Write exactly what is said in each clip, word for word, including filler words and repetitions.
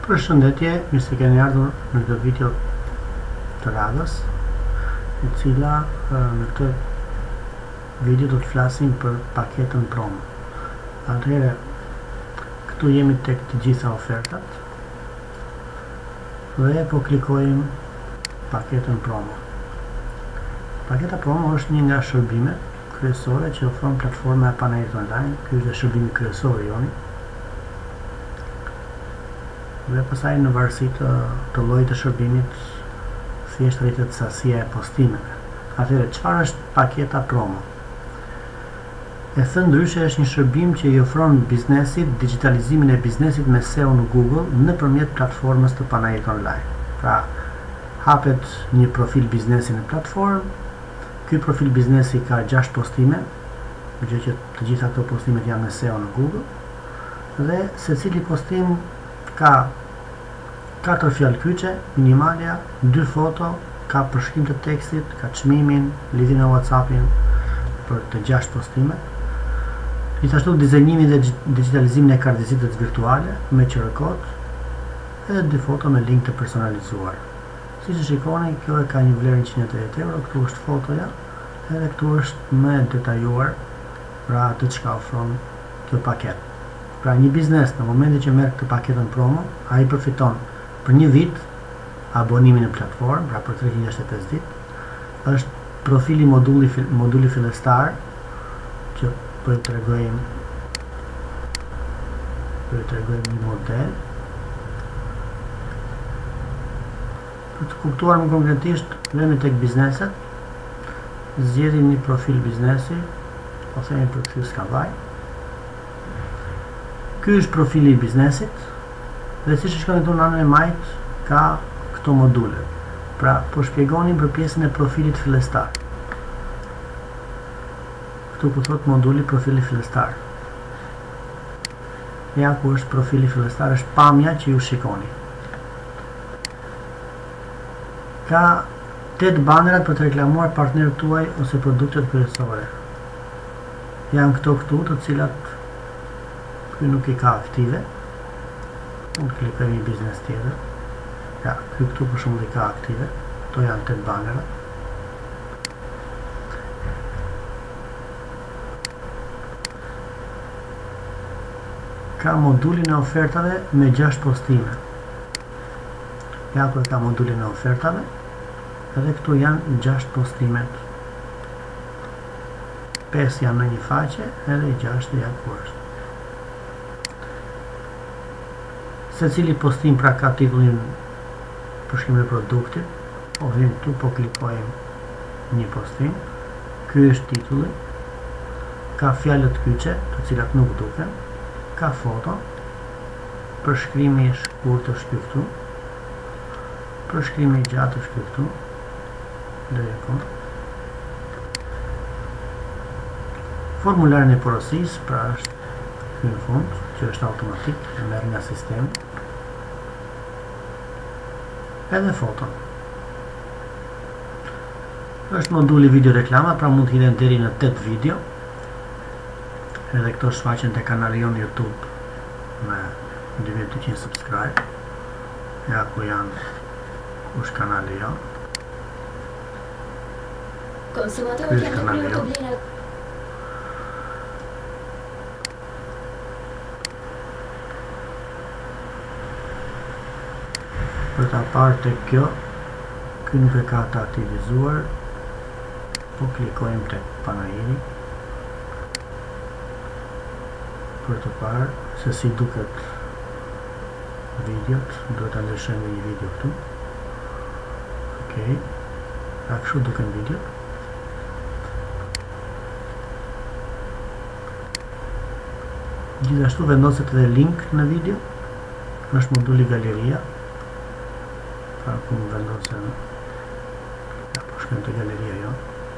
Përshëndetje, mirë se keni ardhur në këtë video të radhës, e cila në këtë video do të flasim për paketën promo. Atëherë, këtu jemi tek të gjitha ofertat dhe po klikojmë paketën promo. Paketa promo është një nga shërbimet kryesore që ofron platforma e panelit online. Ky është shërbimi kryesor i joni. Dhe pasaj në varësi të, të llojit të shërbimit thjesht rritet sasia e postimeve. Atëherë, çfarë është paketa promo? E thënë ndryshe, është një shërbim që i ofron biznesit digitalizimin e biznesit me S E O në Google nëpërmjet platformës të panelit online. Pra, hapet një profil biznesi në platformë, ky profil biznesi ka gjashtë postime, gjë që të gjitha këto postimet janë me S E O në Google, dhe secili postim ka katër fjalë kyçe, minimalja, dy foto, ka përshkrim të tekstit, ka çmimin, lidhjen me WhatsAppin për të gjashtë postime. Gjithashtu dizajnimin dhe digitalizimin e kartë vizitës virtuale me Q R kod edhe dy foto me link të personalizuar. Siç e shikoni, kjo e ka një vlerë njëqind e tridhjetë euro, këtu është fotoja, edhe këtu është më detajuar pra atë çka ofron kjo paketë. Pra një biznes në momentin që merr këtë paketën promo, ai përfiton për një vit abonimin në platformë, pra për treqind e gjashtëdhjetë e pesë ditë. Është profili moduli moduli fillestar që po ju tregojmë po ju tregojmë një model. Për të kuptuar më konkretisht, vemi tek bizneset, zgjedhim një profil biznesi, po themi për kthy skavaj. Ky është profili i biznesit, dhe siç e shikoni këtu në anën e majt ka këto module. Pra, po shpjegonim për pjesën e profilit fillestar. Këtu ku thot moduli profili fillestar. Ja ku është profili fillestar, është pamja që ju shikoni. Ka tetë banerat për të reklamuar partnerët tuaj ose produktet kryesore. Janë këto këtu, të cilat ky nuk i ka aktive. Unë të klikoj një biznes tjetër. Ja, ky këtu për shumë i ka aktive. Këto janë tetë banerat. Ka modulin e ofertave me gjashtë postime. Ja ku e ka modulin e ofertave, edhe këtu janë gjashtë postimet. pesë janë në një faqe, edhe i gjashtë ja ku është. Secili postim pra ka titullin përshkrim e produktit, po vim këtu, po klikojmë një postim. Ky është titulli, ka fjalët kyçe, të cilat nuk duken, ka foto, përshkrimi i shkurtër është këtu, përshkrimi i gjatë është këtu, deri këtu. Formularin e porosisë, pra është ky në fund, që është automatik, e merr nga sistemi. Edhe foto. Është moduli video reklama, pra mund të hidhen deri në tetë video. Edhe këto shfaqen te kanali jon YouTube me dy mijë e dyqind subscribe. Ja ku janë, ku është kanali jon. Consumatori che hanno prima obbligare për ta parë tek kjo, ky nuk e ka të aktivizuar, po klikojmë tek panajiri për të parë se si duket videot. Duhet ta ndryshojmë një video këtu. Okej, pra kështu duken videot. Gjithashtu vendoset edhe link në video, është moduli galeria. Pra ku më vendosen, ja po shkojmë të galeria jo.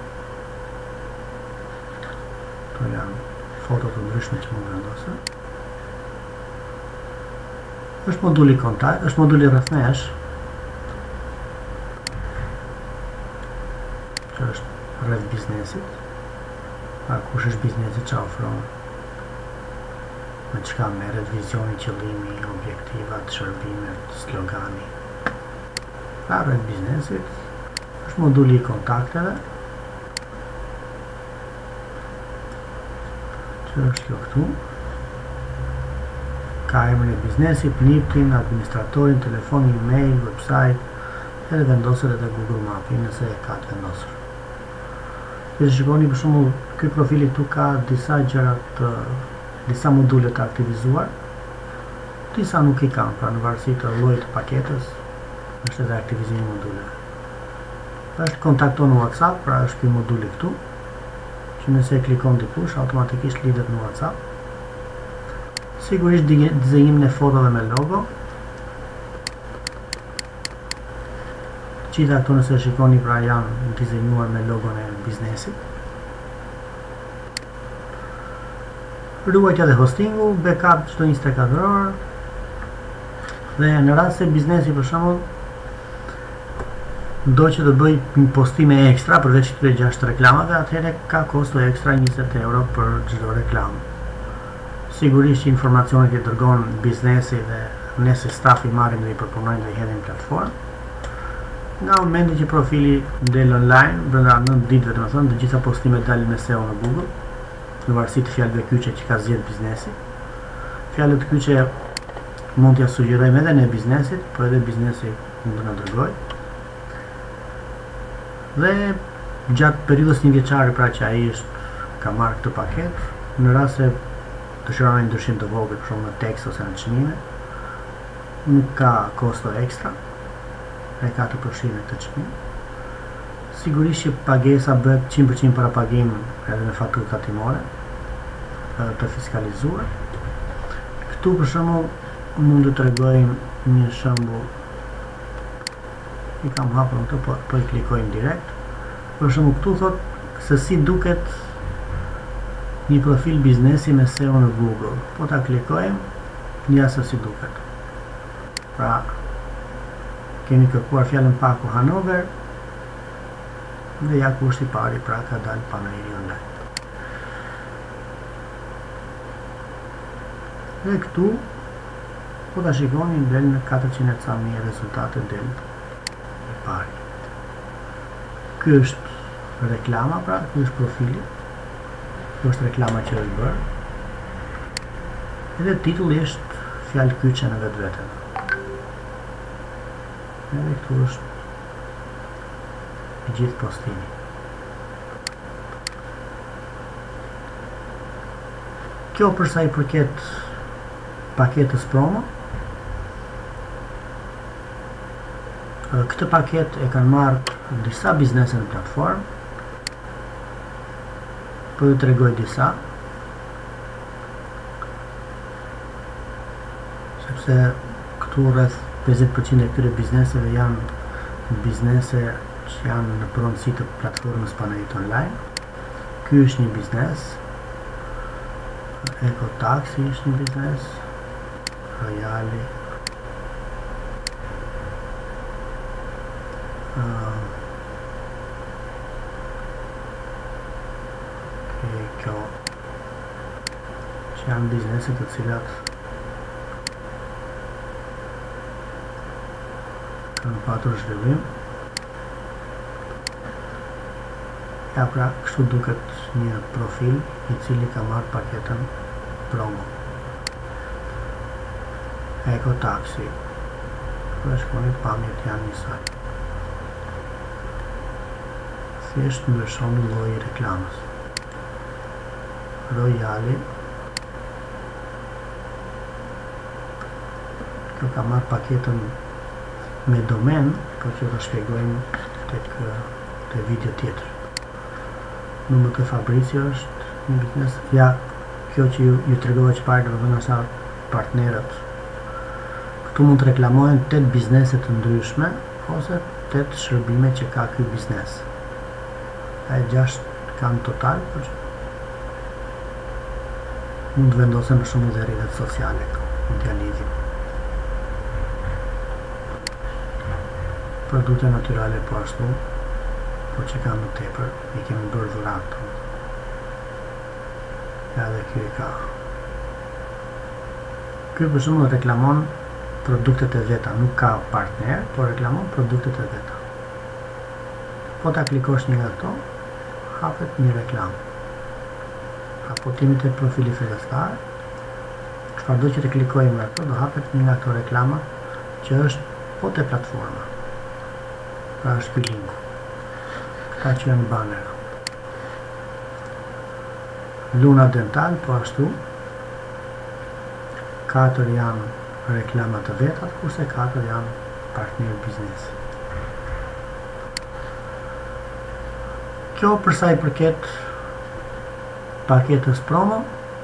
Këto janë foto të ndryshme që më vendosen. Është moduli kontakt, është moduli rrethnesh, që është rreth biznesit. Pra kush është biznesi, çfarë ofron. me çka merret, vizioni, qëllimi, objektivat, shërbimet, slogani. Pra rreth biznesit, është moduli i kontakteve, që është kjo këtu. Ka emrin e biznesit, N I P-in, administratorin, telefonin, email, website, edhe vendoset edhe Google Mapi nëse e ka të vendosur. Dhe shikoni për shembull, ky profili këtu ka disa gjëra të disa module të aktivizuar, disa nuk i kanë, pra në varësi të llojit të paketës, është edhe aktivizimi i moduleve. Është kontakton në WhatsApp, pra është ky moduli këtu, që nëse e klikon dikush, automatikisht lidhet në WhatsApp. Sigurisht dizajinim në fotove me logo. Gjitha këto nëse shikoni pra janë dizajinuar me logon e biznesit. Ruajtja dhe hostingu, backup çdo njëzet e katër orë. Dhe në rast se biznesi për shembull do që të bëj postime ekstra përveç këtyre gjashtë reklamave, atëherë ka kosto ekstra njëzet euro për çdo reklamë. Sigurisht që informacionet i dërgon biznesi dhe ne si staf i marrim dhe i përpunojmë dhe i hedhim platformë. Nga momenti që profili del online, brenda nëntë ditëve të më thënë, të gjitha postimet dalin me S E O në Google, në varësi të fjalëve kyçe që ka zgjedhur biznesi. Fjalët kyçe mund t'ia sugjerojmë edhe ne biznesit, por edhe biznesi mund të na dërgojë. Dhe gjatë periudhës një vjeçare, pra që ai është ka marrë këtë paketë, në rast se dëshiron një ndryshim të vogël, për shembull në tekst ose në çmime, nuk ka kosto ekstra, e ka të përfshirë këtë çmim. Sigurisht që pagesa bëhet njëqind për qind para pagim edhe me faturë tatimore, të fiskalizuar. Këtu për shembull mund të tregojmë një shembull. I kam hapur këtu, po, po i klikojmë direkt. Për shembull këtu thot se si duket një profil biznesi me S E O në Google. Po ta klikojmë, një se si duket. Pra, kemi kërkuar fjalën Paku Hanover dhe ja kushti i pari, pra ka dalë paneli online. Dhe këtu, po ta shikoni, del në katërqind e ca mijë rezultate del i pari. Ky është reklama, pra ky është profili. Ky është reklama që është bërë. Edhe titulli është fjalë kyçe në vetvete. Edhe këtu është i gjithë postimi. Kjo përsa i përket paketës promo. Këtë paket e kanë marrë disa biznese në platformë. Po ju tregoj disa. Sepse këtu rreth pesëdhjetë përqind e këtyre bizneseve janë biznese që janë në pronësi të platformës Panelit Online. Ky është një biznes. Eko Taxi është një biznes. Royali. Uh, okay, kjo që janë bizneset të cilat kanë patur zhvillim. Ja, pra, kështu duket një profil i cili ka marrë paketën promo. Eko Taxi. Dhe shkonit pamjet janë njësaj. Thjesht ndryshon lloji i reklamës. Royali. Kjo ka marrë paketën me domen, po që do shpjegojmë tek te video tjetër. Numër të Fabricio është një biznes. Ja, kjo që ju, ju tregova që parë do të nësa partnerët. Këtu mund të reklamohen tetë biznese të ndryshme ose tetë shërbime që ka ky biznes. E gjashtë kanë total, por që mund të vendosen për shumë dhe rrjetet sociale, mund t'ja lidhim. Produkte natyrale po ashtu, po që kanë më tepër, i kemi bërë dhuratë. Ja, dhe kjo i ka Ky për shembull reklamon produktet e veta, nuk ka partner, por reklamon produktet e veta. Po ta klikosh një nga këto, hapet një reklam. Raportimit e profili fillestar, çfarëdo që të klikojmë nga këto, do hapet një nga këto reklama që është po te platforma. Pra është ky linku. Këta që janë banner. Luna Dental, po ashtu, katër janë reklama të vetat, kurse katër janë partner biznesi. Kjo përsa i përket paketës promo,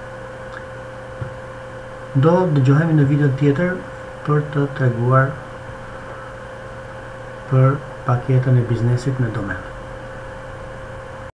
do dëgjohemi në video tjetër për të treguar për paketën e biznesit në domen.